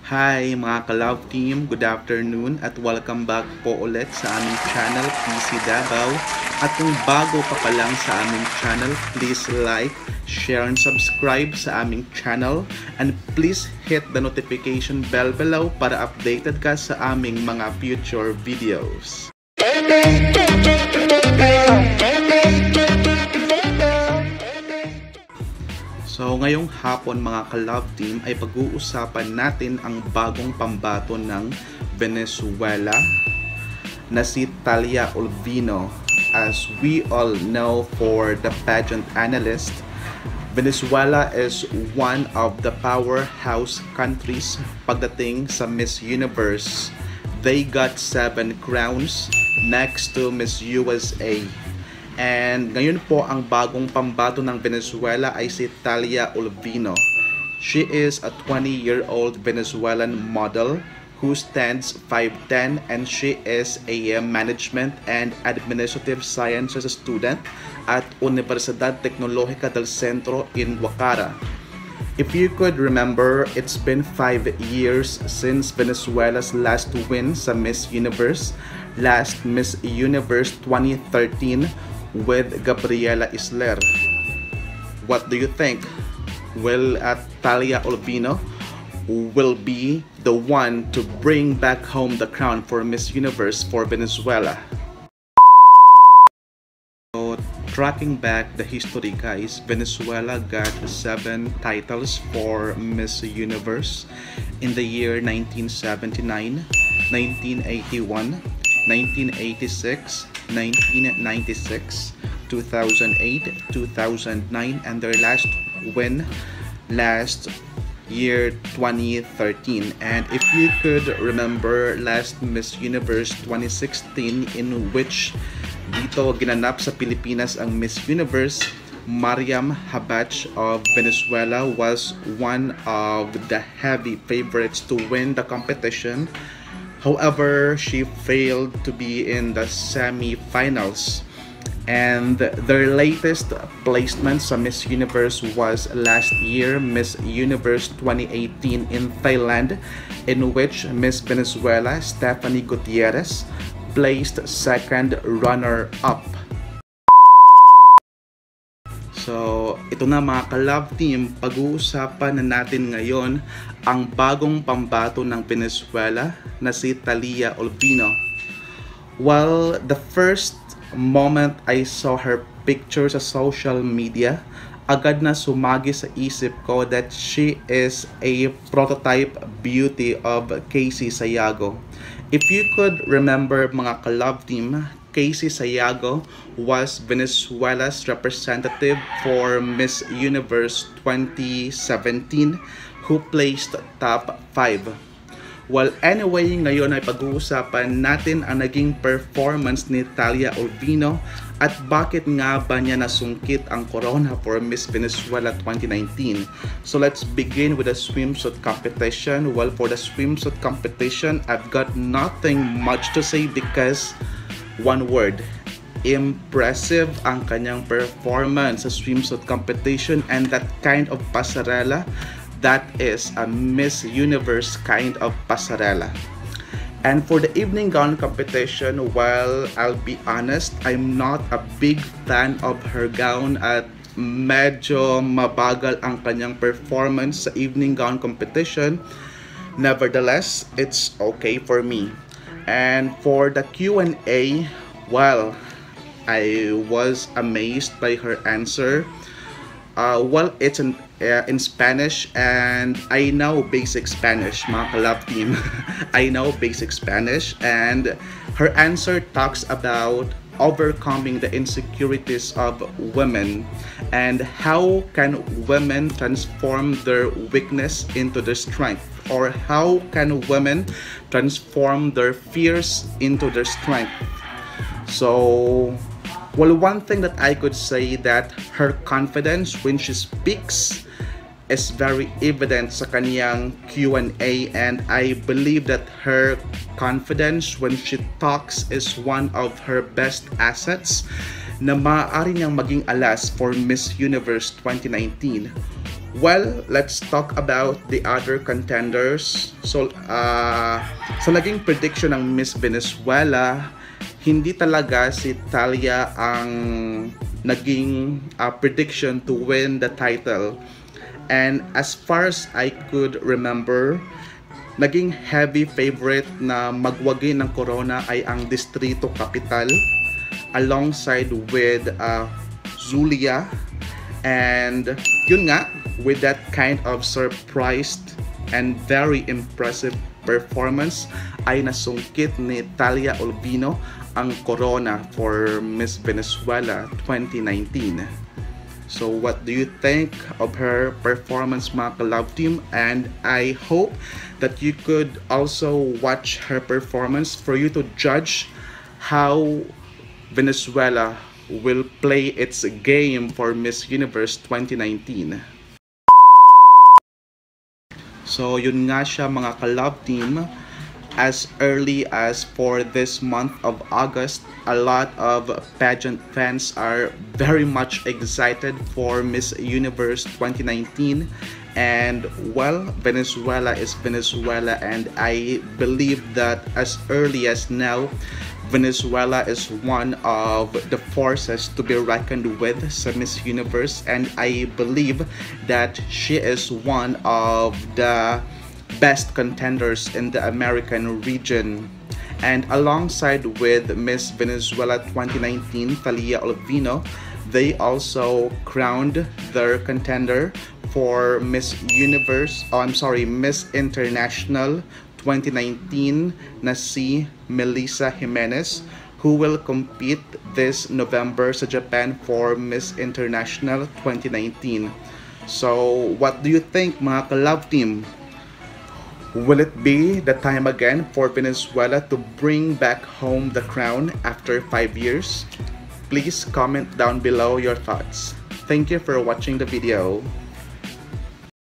Hi mga ka-love team, good afternoon at welcome back po ulit sa aming channel PC Davao. At kung bago ka pa lang sa aming channel, please like, share, and subscribe sa aming channel. And please hit the notification bell below para updated ka sa aming mga future videos. So ngayong hapon mga ka-love team ay pag-uusapan natin ang bagong pambato ng Venezuela na si Thalia Olvino. As we all know, for the pageant analyst, Venezuela is one of the powerhouse countries pagdating sa Miss Universe. They got 7 crowns next to Miss USA. And ngayon po ang bagong pambato ng Venezuela ay si Thalia Olvino. She is a 20-year-old Venezuelan model who stands 5'10", and she is a management and administrative sciences student at Universidad Tecnológica del Centro in Guacara. If you could remember, it's been 5 years since Venezuela's last win sa Miss Universe, last Miss Universe 2013, with Gabriela Isler. What do you think? Will Thalia Olvino will be the one to bring back home the crown for Miss Universe for Venezuela? So, tracking back the history, guys, Venezuela got 7 titles for Miss Universe in the year 1979, 1981, 1986, 1996, 2008, 2009, and their last win last year 2013. And if you could remember last Miss Universe 2016, in which dito ginanap sa Pilipinas ang Miss Universe, Mariam Habach of Venezuela was one of the heavy favorites to win the competition. However, she failed to be in the semi-finals, and their latest placement sa Miss Universe was last year, Miss Universe 2018 in Thailand, in which Miss Venezuela, Stephanie Gutierrez, placed second runner-up. So, ito na mga ka-love team, pag-uusapan na natin ngayon ang bagong pambato ng Venezuela na si Thalia Olvino. Well, the first moment I saw her picture sa social media, agad na sumagi sa isip ko that she is a prototype beauty of Casey Sayago. If you could remember mga ka-love team, Casey Sayago was Venezuela's representative for Miss Universe 2017 who placed top 5. Well, anyway, ngayon ay pag-uusapan natin ang naging performance ni Thalia Olvino at bakit nga ba niya nasungkit ang corona for Miss Venezuela 2019. So let's begin with the swimsuit competition. Well, for the swimsuit competition, I've got nothing much to say because one word: impressive ang kanyang performance sa swimsuit competition, and that kind of pasarela, that is a Miss Universe kind of pasarela. And for the evening gown competition, well, I'll be honest, I'm not a big fan of her gown at medyo mabagal ang kanyang performance sa evening gown competition. Nevertheless, it's okay for me. And for the Q&A, well, I was amazed by her answer. Well, it's in Spanish, and I know basic Spanish, mga ka-love team. I know basic Spanish, and her answer talks about overcoming the insecurities of women and how can women transform their weakness into their strength, or how can women transform their fears into their strength. So, well, one thing that I could say that her confidence when she speaks is very evident sa kaniyang Q&A, and I believe that her confidence when she talks is one of her best assets na maaari niyang maging alas for Miss Universe 2019. Well, let's talk about the other contenders. So, sa naging prediction ng Miss Venezuela, hindi talaga si Thalia ang naging prediction to win the title. And as far as I could remember, naging heavy favorite na magwagi ng corona ay ang Distrito Capital alongside with Zulia. And yun nga, with that kind of surprised and very impressive performance ay nasungkit ni Thalia Olvino ang corona for Miss Venezuela 2019. So what do you think of her performance, mga ka-love team? And I hope that you could also watch her performance for you to judge how Venezuela will play its game for Miss Universe 2019. So yun nga siya, mga ka-love team. As early as for this month of August, a lot of pageant fans are very much excited for Miss Universe 2019. And well, Venezuela is Venezuela, and I believe that as early as now, Venezuela is one of the forces to be reckoned with sa Miss Universe, and I believe that she is one of the best contenders in the American region. And alongside with Miss Venezuela 2019, Thalia Olvino, they also crowned their contender for Miss International 2019 na si Melissa Jimenez, who will compete this November sa Japan for Miss International 2019. So what do you think, mga ka-love team? Will it be the time again for Venezuela to bring back home the crown after 5 years? Please comment down below your thoughts. Thank you for watching the video.